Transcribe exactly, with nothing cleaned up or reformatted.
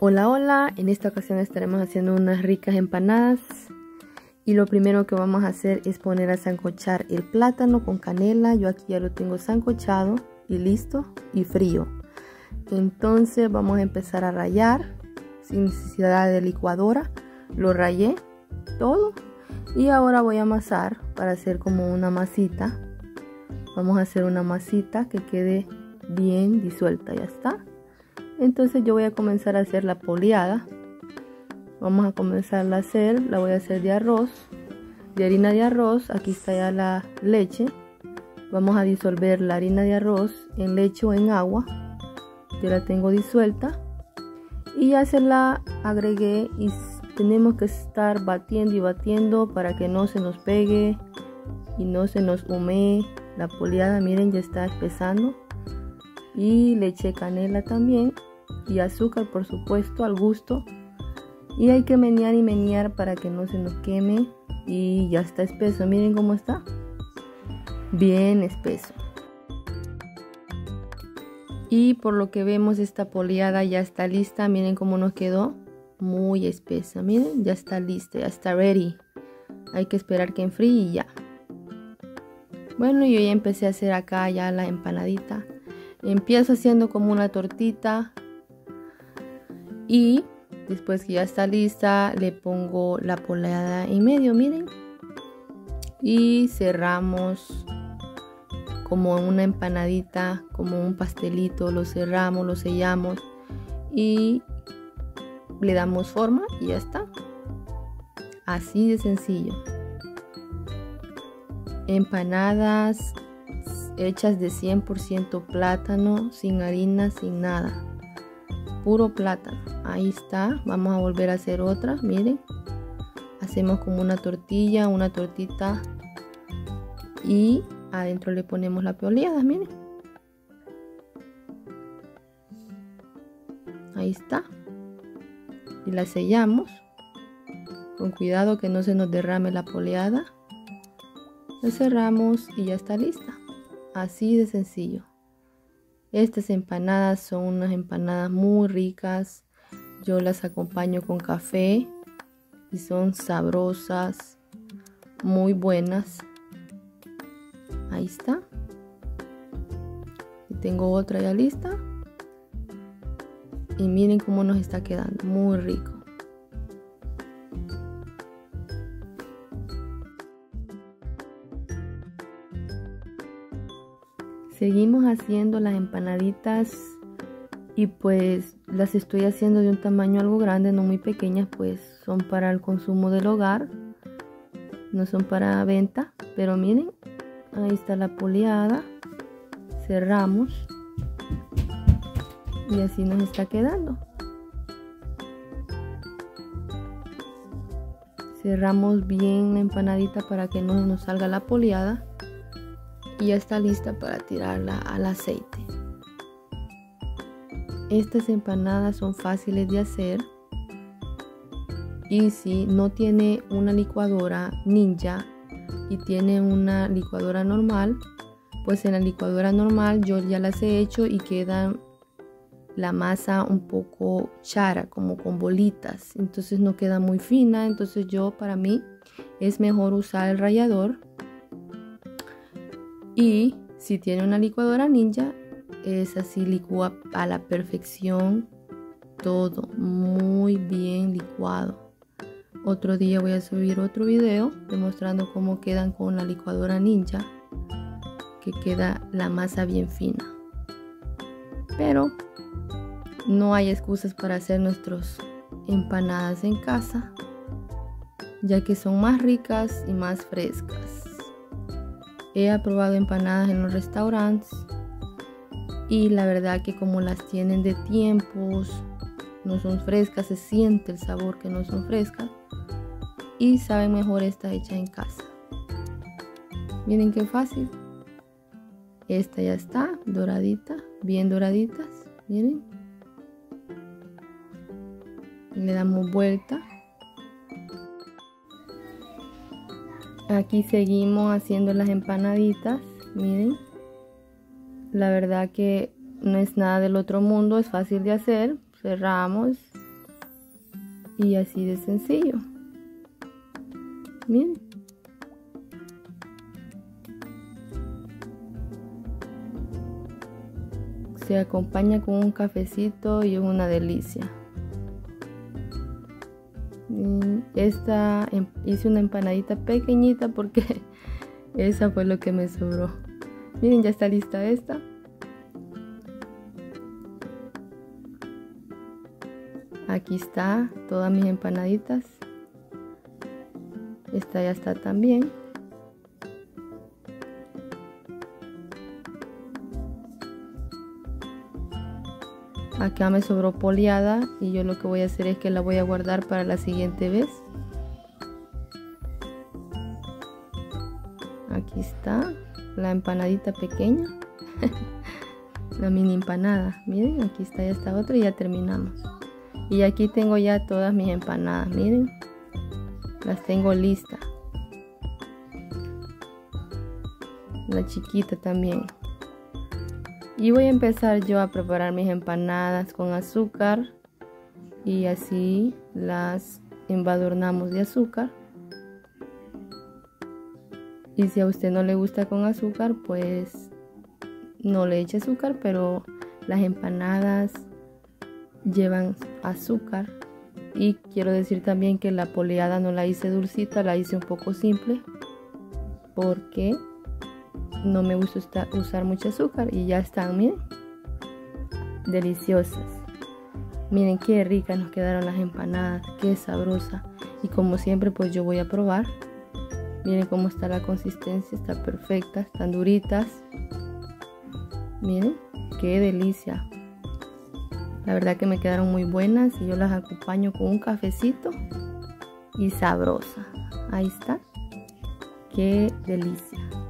Hola, hola, en esta ocasión estaremos haciendo unas ricas empanadas y lo primero que vamos a hacer es poner a sancochar el plátano con canela. Yo aquí ya lo tengo sancochado y listo y frío. Entonces vamos a empezar a rallar sin necesidad de licuadora. Lo rayé todo y ahora voy a amasar para hacer como una masita. Vamos a hacer una masita que quede bien disuelta, ya está. Entonces yo voy a comenzar a hacer la poleada. Vamos a comenzar a hacer, la voy a hacer de arroz, de harina de arroz. Aquí está ya la leche. Vamos a disolver la harina de arroz en leche o en agua. Yo la tengo disuelta y ya se la agregué y tenemos que estar batiendo y batiendo para que no se nos pegue y no se nos humee la poleada. Miren, ya está espesando. Y le eché canela también y azúcar, por supuesto, al gusto, y hay que menear y menear para que no se nos queme. Y ya está espeso, miren cómo está, bien espeso. Y por lo que vemos, esta poleada ya está lista. Miren cómo nos quedó, muy espesa. Miren, ya está lista, ya está ready. Hay que esperar que enfríe y ya. Bueno, yo ya empecé a hacer acá ya la empanadita. Empiezo haciendo como una tortita y después que ya está lista le pongo la poleada en medio, miren, y cerramos como una empanadita, como un pastelito. Lo cerramos, lo sellamos y le damos forma y ya está, así de sencillo. Empanadas hechas de cien por ciento plátano, sin harina, sin nada, puro plátano. Ahí está. Vamos a volver a hacer otra. Miren, hacemos como una tortilla, una tortita, y adentro le ponemos la poleada. Miren, ahí está, y la sellamos con cuidado que no se nos derrame la poleada. La cerramos y ya está lista. Así de sencillo. Estas empanadas son unas empanadas muy ricas. Yo las acompaño con café y son sabrosas, muy buenas. Ahí está. Y tengo otra ya lista. Y miren cómo nos está quedando, muy rico. Seguimos haciendo las empanaditas y pues las estoy haciendo de un tamaño algo grande, no muy pequeñas, pues son para el consumo del hogar, no son para venta. Pero miren, ahí está la poleada, cerramos y así nos está quedando. Cerramos bien la empanadita para que no nos salga la poleada. Y ya está lista para tirarla al aceite. Estas empanadas son fáciles de hacer. Y si no tiene una licuadora ninja y tiene una licuadora normal, pues en la licuadora normal yo ya las he hecho y queda la masa un poco chara, como con bolitas. Entonces no queda muy fina. Entonces yo, para mí, es mejor usar el rallador. Y si tiene una licuadora ninja, es así, licúa a la perfección todo, muy bien licuado. Otro día voy a subir otro video demostrando cómo quedan con la licuadora ninja, que queda la masa bien fina. Pero no hay excusas para hacer nuestras empanadas en casa, ya que son más ricas y más frescas. He probado empanadas en los restaurantes y la verdad que como las tienen de tiempos, no son frescas, se siente el sabor que no son frescas y saben mejor esta hecha en casa. Miren qué fácil. Esta ya está doradita, bien doraditas, miren. Le damos vuelta. Aquí seguimos haciendo las empanaditas, miren. La verdad que no es nada del otro mundo, es fácil de hacer. Cerramos Y así de sencillo. Miren. Se acompaña con un cafecito y es una delicia. Esta hice una empanadita pequeñita porque esa fue lo que me sobró. Miren, ya está lista esta. Aquí está todas mis empanaditas. Esta ya está también. Acá me sobró poleada y yo lo que voy a hacer es que la voy a guardar para la siguiente vez. Aquí está la empanadita pequeña. La mini empanada. Miren, aquí está ya esta otra y ya terminamos. Y aquí tengo ya todas mis empanadas. Miren, las tengo listas. La chiquita también. Y voy a empezar yo a preparar mis empanadas con azúcar y así las embadurnamos de azúcar. Y si a usted no le gusta con azúcar, pues no le eche azúcar, pero las empanadas llevan azúcar. Y quiero decir también que la poleada no la hice dulcita, la hice un poco simple porque no me gusta usar mucho azúcar. Y ya están, miren, deliciosas. Miren qué ricas nos quedaron las empanadas, qué sabrosa. Y como siempre, pues yo voy a probar. Miren cómo está la consistencia, está perfecta, están duritas. Miren, qué delicia. La verdad que me quedaron muy buenas y yo las acompaño con un cafecito y sabrosa. Ahí está, qué delicia.